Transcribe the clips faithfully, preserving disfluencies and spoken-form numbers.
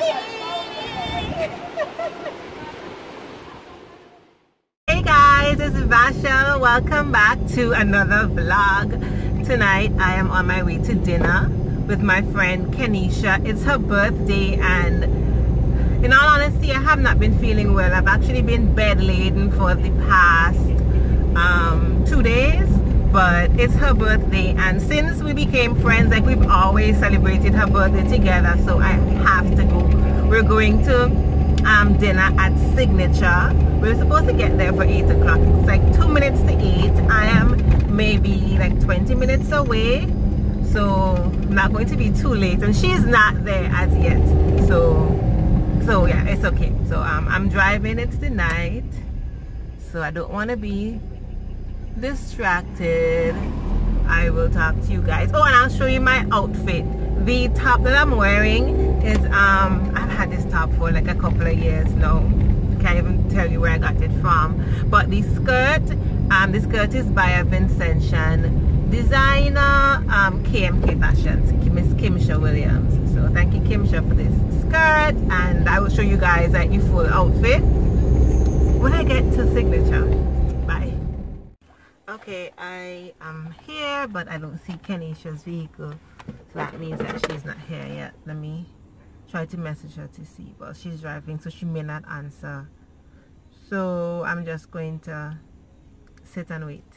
Hey guys, it's Vashel. Welcome back to another vlog. Tonight I am on my way to dinner with my friend Kenisha. It's her birthday, and in all honesty, I have not been feeling well. I've actually been bedladen for the past um, two days, but it's her birthday, and since we became friends, like we've always celebrated her birthday together, so I have to go. We're going to um, dinner at Signature. We're supposed to get there for eight o'clock. It's like two minutes to eight. I am maybe like twenty minutes away, so I'm not going to be too late, and she's not there as yet, so so yeah, it's okay. So um, I'm driving. It's the night, so I don't want to be distracted. I will talk to you guys. Oh, and I'll show you my outfit. The top that I'm wearing is um I've had this top for like a couple of years now. Can't even tell you where I got it from. But the skirt, um the skirt is by a Vincentian designer, um K M K Fashions, Miss Kimsha Williams. So thank you, Kimsha, for this skirt, and I will show you guys like the full outfit when I get to Signature. Bye. Okay, I am here, but I don't see Kenisha's vehicle, so that means that she's not here yet. Let me try to message her to see, but she's driving, so she may not answer, so I'm just going to sit and wait.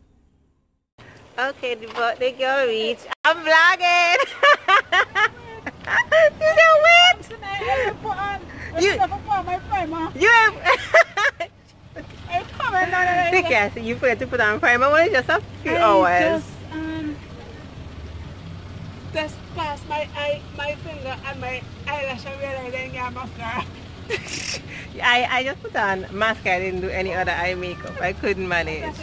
Okay, the birthday girl reached. I'm vlogging. You said wait. You, you have Yes, you forget to put on primer. Well, it's just a few I hours. Just, um, just past my eye, my finger and my eyelash and realize I didn't get mascara. I, I just put on mascara. I didn't do any other eye makeup. I couldn't manage.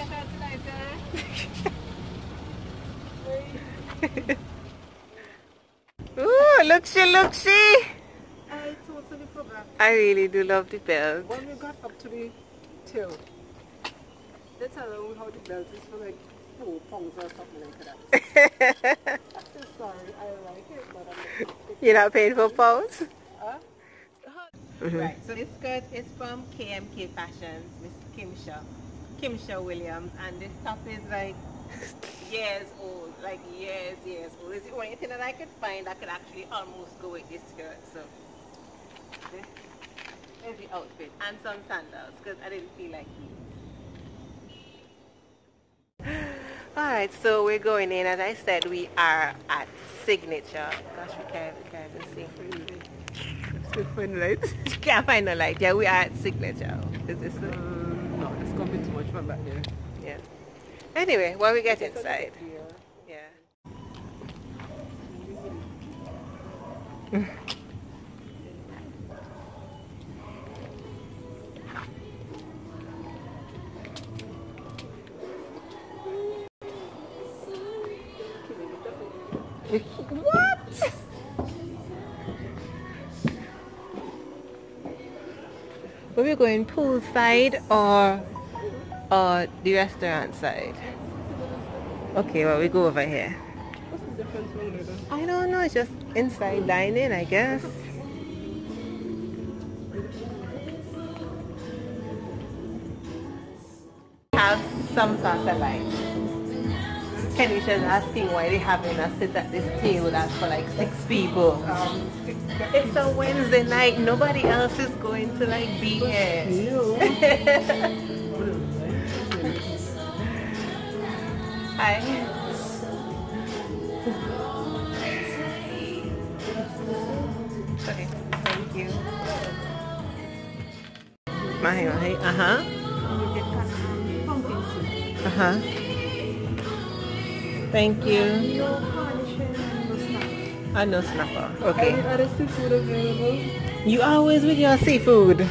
Ooh, look she, look she. I totally forgot. I really do love the belt. When we got up to the tail, they tell them how the belt is for like four pounds or something like that. I'm so sorry, I like it, but I'm not. You're not paying for pounds? Huh? Mm-hmm. Right, so this skirt is from K M K Fashions, Miss Kimsha, Kimsha Williams, and this top is like years old, like years, years old. It's the only thing that I could find that could actually almost go with this skirt. So this is the outfit, and some sandals, because I didn't feel like these. Alright, so we're going in. As I said, we are at Signature. Gosh, we can't, we can't even see. Still find the light? You can't find the light. Yeah, we are at Signature. Is this it? Um, no, it's going to be too much from back there. Yeah. Anyway, when we get inside. Yeah. What? Were we going poolside or or the restaurant side? Okay, well, we go over here. What's the difference between them? I don't know, it's just inside dining, I guess. Have some salsa bites. Kenisha's asking why they having us sit at this table that's for like six people. Um, it's a Wednesday night. Nobody else is going to like be here. Hi. Okay, thank you. Mahi, mahi. Uh huh. Uh huh. Thank you. I know snapper. Okay. Any other seafood available? You always with your seafood.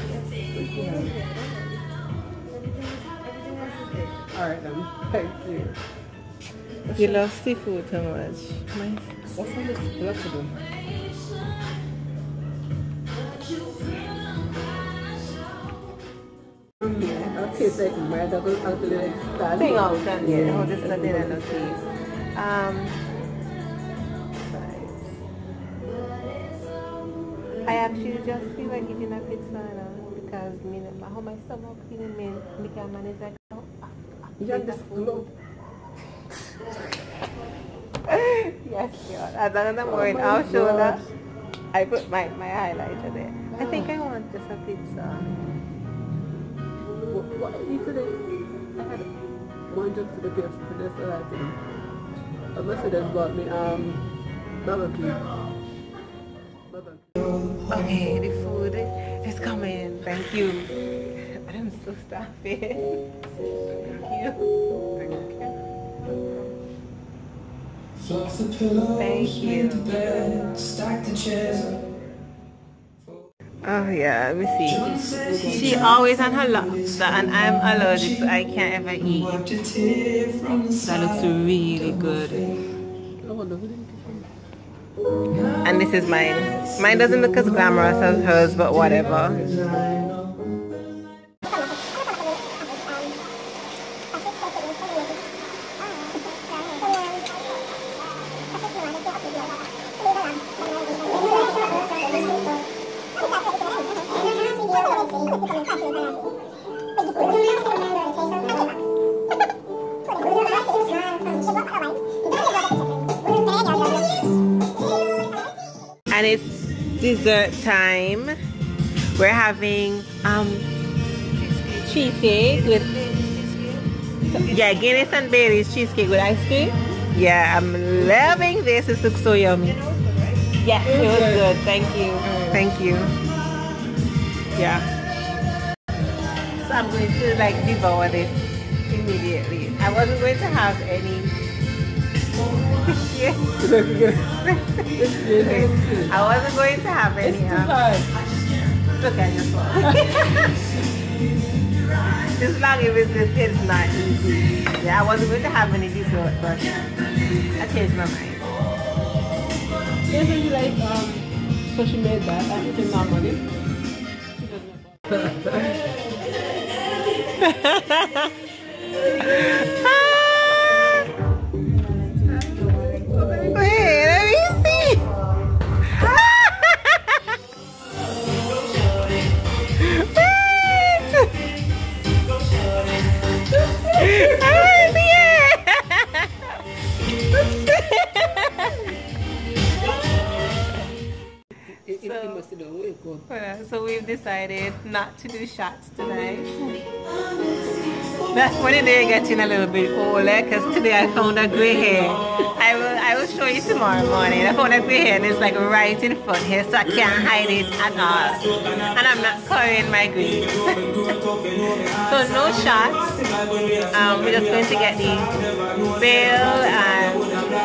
Alright then. Thank you. You love seafood so much. Nice. What's on this flexible? Yeah, I'll taste like my double until it's done. Thing out and yeah. Oh, this is a dinner no cheese. Um I actually just feel like eating a pizza now because me, how my stomach feeling me, me can manage like oh, You got this glow. Yes, God. As long as I'm wearing Oh our my shoulder, gosh. I put my, my highlighter there. I think I want just a pizza. What, what I eat today? I had one jump to the K F C for this other thing. I must have just bought me um barbecue. Barbecue. Okay, the food is coming. Thank you. I'm so starving. Thank you. Fluff the pillows, Thank you. make the bed, stack the chairs up. Oh yeah, let me see. She always on her lobster and I'm allergic so I can't ever eat. That looks really good. And this is mine. Mine doesn't look as glamorous as hers, but whatever. And it's dessert time. We're having um cheesecake with yeah Guinness and Bailey's cheesecake with ice cream. Yeah, I'm loving this. This looks so yummy. Yeah, it was good. Thank you. Thank you. Yeah. So I'm going to like devour this immediately. I wasn't going to have any. Yeah. I wasn't going to have any. It's too um, hard. It's okay, just one. This long business is not easy. Yeah, I wasn't going to have any dessert, but I changed my mind. It's really like, um, so she made that and it's normally. Wait, let me see. So we've decided not to do shots tonight. That's when they're getting a little bit older because today I found a grey hair. I will I will show you tomorrow morning. I found a grey hair and it's like right in front here so I can't hide it at all. And I'm not covering my greens. So no shots. Um, we're just going to get the veil and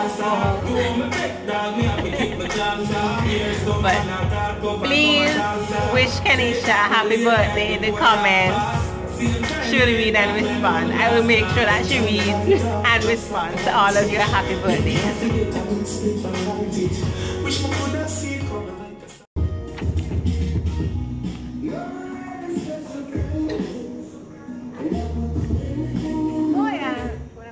but please wish Kenisha a happy birthday in the comments. She will read and respond. I will make sure that she reads and responds to all of your happy birthdays. Oh yeah.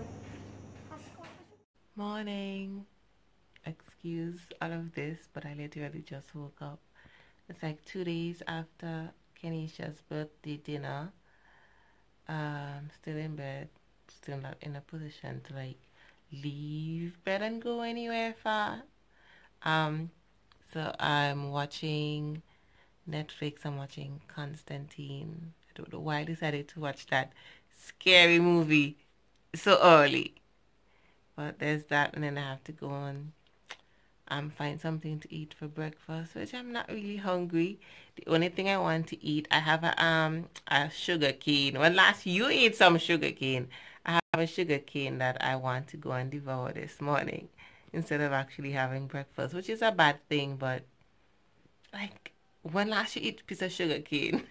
Morning. Excuse all of this, but I literally just woke up. It's like two days after Kenisha's birthday dinner. Um, still in bed, still not in a position to like leave bed and go anywhere far. Um, so I'm watching Netflix. I'm watching Constantine. I don't know why I decided to watch that scary movie so early, but there's that, and then I have to go and um find something to eat for breakfast, which I'm not really hungry. The only thing I want to eat, I have a um a sugar cane. Well, last you ate some sugar cane. I have a sugar cane that I want to go and devour this morning instead of actually having breakfast, which is a bad thing, but like when last you eat a piece of sugar cane?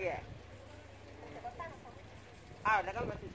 yeah อ้าวแล้วก็มาจุด